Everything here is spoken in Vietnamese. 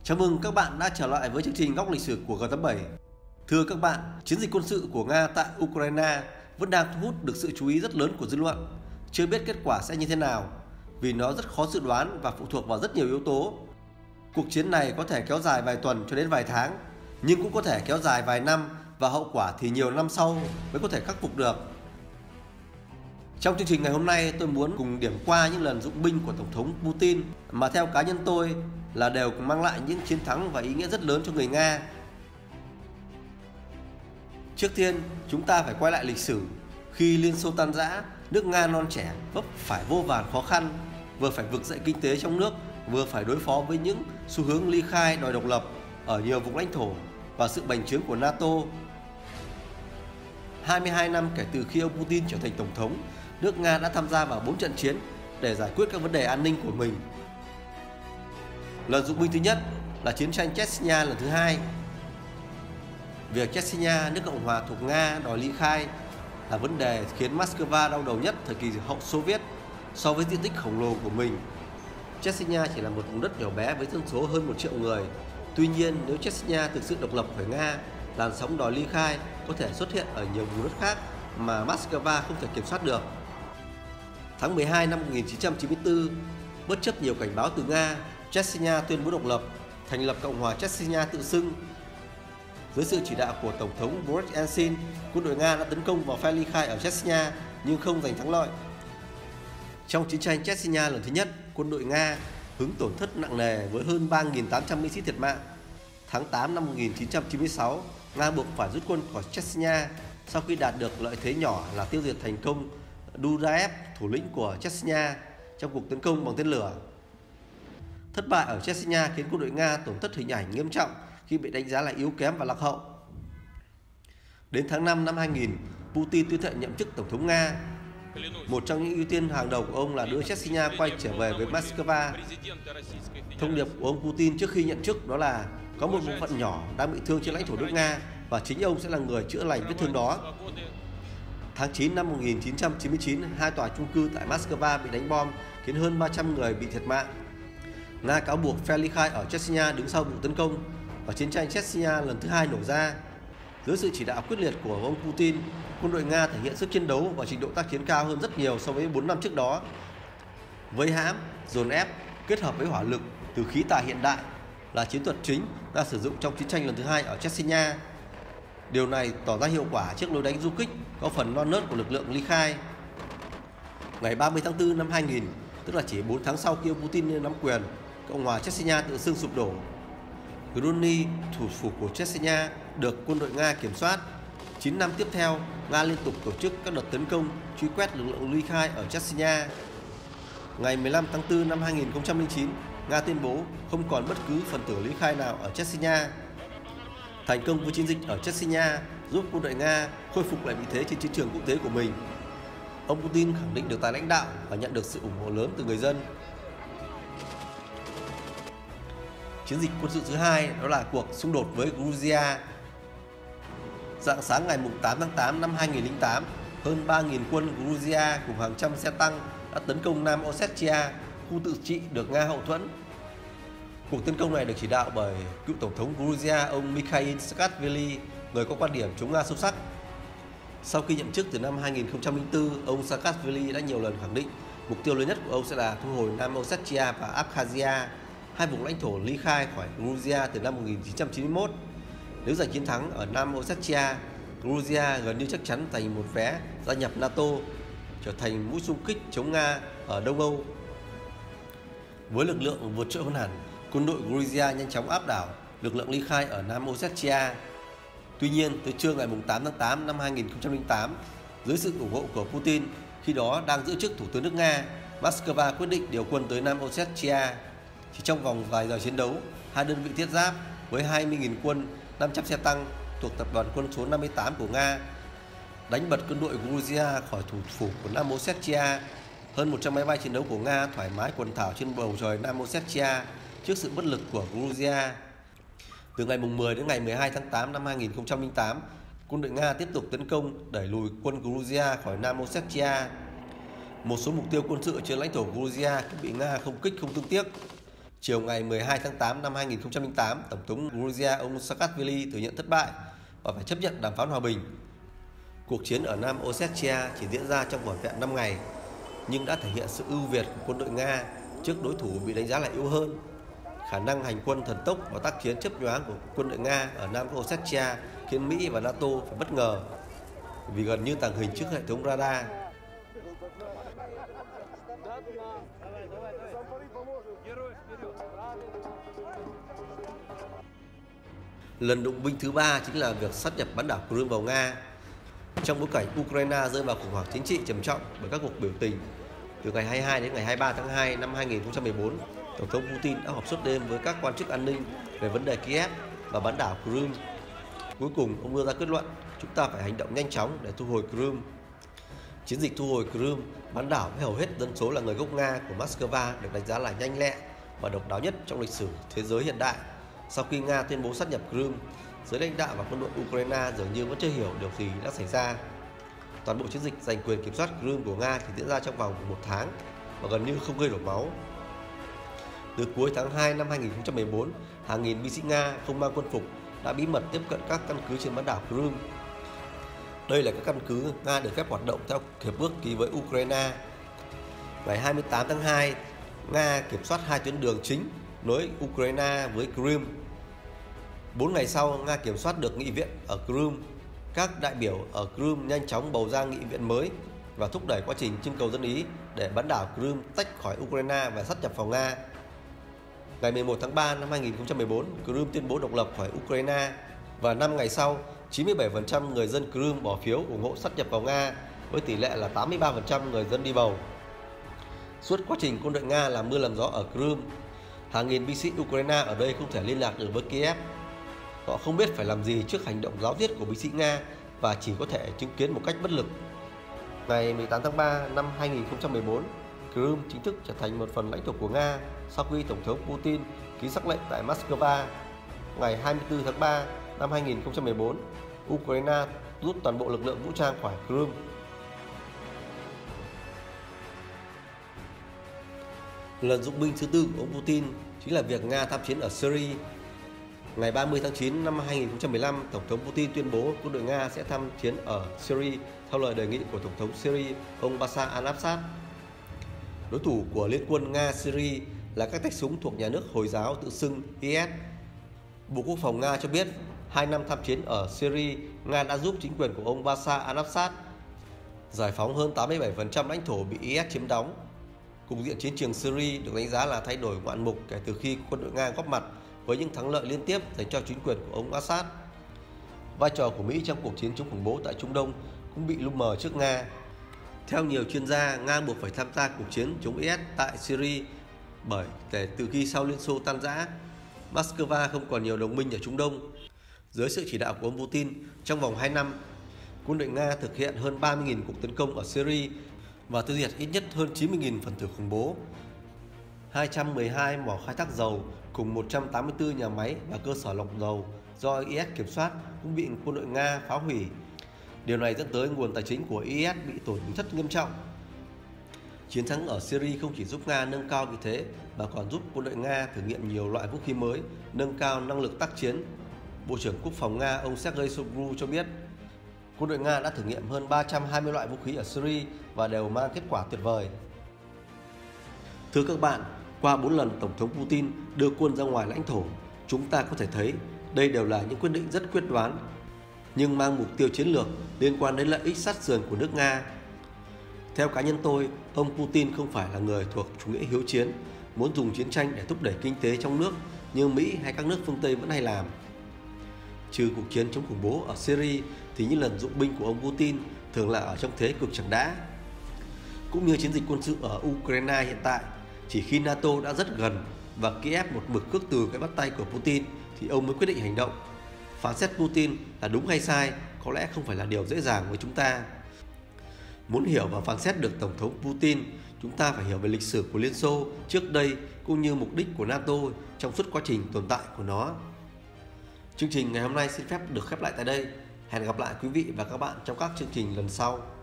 Chào mừng các bạn đã trở lại với chương trình Góc lịch sử của G87. Thưa các bạn, chiến dịch quân sự của Nga tại Ukraine vẫn đang thu hút được sự chú ý rất lớn của dư luận. Chưa biết kết quả sẽ như thế nào, vì nó rất khó dự đoán và phụ thuộc vào rất nhiều yếu tố. Cuộc chiến này có thể kéo dài vài tuần cho đến vài tháng, nhưng cũng có thể kéo dài vài năm và hậu quả thì nhiều năm sau mới có thể khắc phục được. Trong chương trình ngày hôm nay, tôi muốn cùng điểm qua những lần dụng binh của Tổng thống Putin mà theo cá nhân tôi là đều mang lại những chiến thắng và ý nghĩa rất lớn cho người Nga. Trước tiên, chúng ta phải quay lại lịch sử. Khi Liên Xô tan rã, nước Nga non trẻ vấp phải vô vàn khó khăn, vừa phải vực dậy kinh tế trong nước, vừa phải đối phó với những xu hướng ly khai đòi độc lập ở nhiều vùng lãnh thổ và sự bành trướng của NATO. 22 năm kể từ khi ông Putin trở thành tổng thống, nước Nga đã tham gia vào 4 trận chiến để giải quyết các vấn đề an ninh của mình. Lần dụng binh thứ nhất là chiến tranh Chechnya lần thứ hai. Việc Chechnya, nước Cộng hòa thuộc Nga đòi ly khai là vấn đề khiến Moscow đau đầu nhất thời kỳ hậu Xô Viết. So với diện tích khổng lồ của mình, Chechnya chỉ là một vùng đất nhỏ bé với dân số hơn 1 triệu người. Tuy nhiên, nếu Chechnya thực sự độc lập khỏi Nga, làn sóng đòi ly khai có thể xuất hiện ở nhiều vùng đất khác mà Moscow không thể kiểm soát được. Tháng 12 năm 1994, bất chấp nhiều cảnh báo từ Nga, Chechnya tuyên bố độc lập, thành lập Cộng hòa Chechnya tự xưng. Dưới sự chỉ đạo của Tổng thống Boris Yeltsin, quân đội Nga đã tấn công vào phe ly khai ở Chechnya nhưng không giành thắng lợi. Trong chiến tranh Chechnya lần thứ nhất, quân đội Nga hứng tổn thất nặng nề với hơn 3.800 binh sĩ thiệt mạng. Tháng 8 năm 1996, Nga buộc phải rút quân khỏi Chechnya sau khi đạt được lợi thế nhỏ là tiêu diệt thành công Duraev, thủ lĩnh của Chechnya, trong cuộc tấn công bằng tên lửa. Thất bại ở Chechnya khiến quân đội Nga tổn thất hình ảnh nghiêm trọng khi bị đánh giá là yếu kém và lạc hậu. Đến tháng 5 năm 2000, Putin tuyên thệ nhậm chức Tổng thống Nga. Một trong những ưu tiên hàng đầu của ông là đưa Chechnya quay trở về với Moscow. Thông điệp của ông Putin trước khi nhậm chức đó là có một bộ phận nhỏ đang bị thương trên lãnh thổ nước Nga và chính ông sẽ là người chữa lành vết thương đó. Tháng 9 năm 1999, 2 tòa chung cư tại Moscow bị đánh bom khiến hơn 300 người bị thiệt mạng. Nga cáo buộc phe ly khai ở Chechnya đứng sau vụ tấn công và chiến tranh Chechnya lần thứ hai nổ ra. Dưới sự chỉ đạo quyết liệt của ông Putin, quân đội Nga thể hiện sức chiến đấu và trình độ tác chiến cao hơn rất nhiều so với 4 năm trước đó. Vây hãm, dồn ép kết hợp với hỏa lực từ khí tài hiện đại là chiến thuật chính Nga sử dụng trong chiến tranh lần thứ hai ở Chechnya. Điều này tỏ ra hiệu quả trước lối đánh du kích có phần non nớt của lực lượng ly khai. Ngày 30 tháng 4 năm 2000, tức là chỉ 4 tháng sau khi ông Putin nắm quyền, Cộng hòa Chechnya tự xưng sụp đổ. Grozny, thủ phủ của Chechnya, được quân đội Nga kiểm soát. 9 năm tiếp theo, Nga liên tục tổ chức các đợt tấn công, truy quét lực lượng ly khai ở Chechnya. Ngày 15 tháng 4 năm 2009, Nga tuyên bố không còn bất cứ phần tử ly khai nào ở Chechnya. Thành công với chiến dịch ở Chechnya giúp quân đội Nga khôi phục lại vị thế trên chiến trường quốc tế của mình. Ông Putin khẳng định được tài lãnh đạo và nhận được sự ủng hộ lớn từ người dân. Chiến dịch quân sự thứ hai đó là cuộc xung đột với Georgia. Rạng sáng ngày 8 tháng 8 năm 2008, hơn 3.000 quân Georgia cùng hàng trăm xe tăng đã tấn công Nam Ossetia, khu tự trị được Nga hậu thuẫn. Cuộc tấn công này được chỉ đạo bởi cựu Tổng thống Georgia ông Mikhail Saakashvili, người có quan điểm chống Nga sâu sắc. Sau khi nhậm chức từ năm 2004, ông Saakashvili đã nhiều lần khẳng định mục tiêu lớn nhất của ông sẽ là thu hồi Nam Ossetia và Abkhazia, hai vùng lãnh thổ ly khai khỏi Georgia từ năm 1991. Nếu giành chiến thắng ở Nam Ossetia, Georgia gần như chắc chắn giành một vé gia nhập NATO, trở thành mũi xung kích chống Nga ở Đông Âu. Với lực lượng vượt trội hơn hẳn, quân đội Georgia nhanh chóng áp đảo lực lượng ly khai ở Nam Ossetia. Tuy nhiên, tới trưa ngày 8 tháng 8 năm 2008, dưới sự ủng hộ của Putin, khi đó đang giữ chức Thủ tướng nước Nga, Moscow quyết định điều quân tới Nam Ossetia. Chỉ trong vòng vài giờ chiến đấu, hai đơn vị thiết giáp với 20.000 quân, 500 xe tăng thuộc tập đoàn quân số 58 của Nga đánh bật quân đội Georgia khỏi thủ phủ của Nam Ossetia. Hơn 100 máy bay chiến đấu của Nga thoải mái quần thảo trên bầu trời Nam Ossetia trước sự bất lực của Georgia. Từ ngày 10 đến ngày 12 tháng 8 năm 2008, quân đội Nga tiếp tục tấn công đẩy lùi quân Georgia khỏi Nam Ossetia. Một số mục tiêu quân sự trên lãnh thổ Georgia cũng bị Nga không kích không thương tiếc. Chiều ngày 12 tháng 8 năm 2008, Tổng thống Georgia ông Saakashvili thừa nhận thất bại và phải chấp nhận đàm phán hòa bình. Cuộc chiến ở Nam Ossetia chỉ diễn ra trong vỏn vẹn 5 ngày, nhưng đã thể hiện sự ưu việt của quân đội Nga trước đối thủ bị đánh giá là yếu hơn. Khả năng hành quân thần tốc và tác chiến chớp nhoáng của quân đội Nga ở Nam Ossetia khiến Mỹ và NATO phải bất ngờ vì gần như tàng hình trước hệ thống radar. Lần động binh thứ 3 chính là việc sát nhập bán đảo Crimea vào Nga. Trong bối cảnh Ukraine rơi vào khủng hoảng chính trị trầm trọng bởi các cuộc biểu tình, từ ngày 22 đến ngày 23 tháng 2 năm 2014, Tổng thống Putin đã họp suốt đêm với các quan chức an ninh về vấn đề Kiev và bán đảo Crimea. Cuối cùng, ông đưa ra kết luận, chúng ta phải hành động nhanh chóng để thu hồi Crimea. Chiến dịch thu hồi Crimea, bán đảo với hầu hết dân số là người gốc Nga của Moscow được đánh giá là nhanh lẹ và độc đáo nhất trong lịch sử thế giới hiện đại. Sau khi Nga tuyên bố sát nhập Crimea, giới lãnh đạo và quân đội Ukraine dường như vẫn chưa hiểu điều gì đã xảy ra. Toàn bộ chiến dịch giành quyền kiểm soát Crimea của Nga chỉ diễn ra trong vòng 1 tháng và gần như không gây đổ máu. Từ cuối tháng 2 năm 2014, hàng nghìn binh sĩ Nga không mang quân phục đã bí mật tiếp cận các căn cứ trên bán đảo Crimea. Đây là các căn cứ Nga được phép hoạt động theo hiệp ước ký với Ukraine. Ngày 28 tháng 2, Nga kiểm soát 2 tuyến đường chính nối Ukraine với Crimea. 4 ngày sau, Nga kiểm soát được nghị viện ở Crimea. Các đại biểu ở Crimea nhanh chóng bầu ra nghị viện mới và thúc đẩy quá trình trưng cầu dân Ý để bán đảo Crimea tách khỏi Ukraine và sát nhập vào Nga. Ngày 11 tháng 3 năm 2014, Crimea tuyên bố độc lập khỏi Ukraine và 5 ngày sau, 97% người dân Crimea bỏ phiếu ủng hộ sát nhập vào Nga với tỷ lệ là 83% người dân đi bầu. Suốt quá trình quân đội Nga làm mưa làm gió ở Crimea, hàng nghìn binh sĩ Ukraine ở đây không thể liên lạc được với Kiev. Họ không biết phải làm gì trước hành động giáo diết của binh sĩ Nga và chỉ có thể chứng kiến một cách bất lực. Ngày 18 tháng 3 năm 2014, Crimea chính thức trở thành một phần lãnh thổ của Nga sau khi Tổng thống Putin ký sắc lệnh tại Moscow. Ngày 24 tháng 3 năm 2014, Ukraine rút toàn bộ lực lượng vũ trang khỏi Crimea. Lần dụng binh thứ tư của ông Putin chính là việc Nga tham chiến ở Syria. Ngày 30 tháng 9 năm 2015, Tổng thống Putin tuyên bố quân đội Nga sẽ tham chiến ở Syria theo lời đề nghị của Tổng thống Syria ông Bashar al-Assad. Đối thủ của liên quân Nga-Syria là các tay súng thuộc nhà nước Hồi giáo tự xưng IS. Bộ Quốc phòng Nga cho biết, 2 năm tham chiến ở Syria, Nga đã giúp chính quyền của ông Bashar al-Assad giải phóng hơn 87% lãnh thổ bị IS chiếm đóng. Cục diện chiến trường Syria được đánh giá là thay đổi ngoạn mục kể từ khi quân đội Nga góp mặt với những thắng lợi liên tiếp dành cho chính quyền của ông Assad. Vai trò của Mỹ trong cuộc chiến chống khủng bố tại Trung Đông cũng bị lu mờ trước Nga. Theo nhiều chuyên gia, Nga buộc phải tham gia cuộc chiến chống IS tại Syria bởi kể từ khi sau Liên Xô tan rã, Moscow không còn nhiều đồng minh ở Trung Đông. Dưới sự chỉ đạo của ông Putin, trong vòng 2 năm, quân đội Nga thực hiện hơn 30.000 cuộc tấn công ở Syria và tiêu diệt ít nhất hơn 90.000 phần tử khủng bố. 212 mỏ khai thác dầu cùng 184 nhà máy và cơ sở lọc dầu do IS kiểm soát cũng bị quân đội Nga phá hủy. Điều này dẫn tới nguồn tài chính của IS bị tổn thất nghiêm trọng. Chiến thắng ở Syria không chỉ giúp Nga nâng cao vị thế mà còn giúp quân đội Nga thử nghiệm nhiều loại vũ khí mới, nâng cao năng lực tác chiến. Bộ trưởng Quốc phòng Nga ông Sergei Shoigu cho biết, quân đội Nga đã thử nghiệm hơn 320 loại vũ khí ở Syria và đều mang kết quả tuyệt vời. Thưa các bạn, qua 4 lần Tổng thống Putin đưa quân ra ngoài lãnh thổ, chúng ta có thể thấy đây đều là những quyết định rất quyết đoán, nhưng mang mục tiêu chiến lược liên quan đến lợi ích sát sườn của nước Nga. Theo cá nhân tôi, ông Putin không phải là người thuộc chủ nghĩa hiếu chiến, muốn dùng chiến tranh để thúc đẩy kinh tế trong nước như Mỹ hay các nước phương Tây vẫn hay làm. Trừ cuộc chiến chống khủng bố ở Syria thì những lần dụng binh của ông Putin thường là ở trong thế cực chẳng đã. Cũng như chiến dịch quân sự ở Ukraine hiện tại, chỉ khi NATO đã rất gần và Kiev một mực khước từ cái bắt tay của Putin thì ông mới quyết định hành động. Phán xét Putin là đúng hay sai có lẽ không phải là điều dễ dàng với chúng ta. Muốn hiểu và phán xét được Tổng thống Putin, chúng ta phải hiểu về lịch sử của Liên Xô trước đây cũng như mục đích của NATO trong suốt quá trình tồn tại của nó. Chương trình ngày hôm nay xin phép được khép lại tại đây. Hẹn gặp lại quý vị và các bạn trong các chương trình lần sau.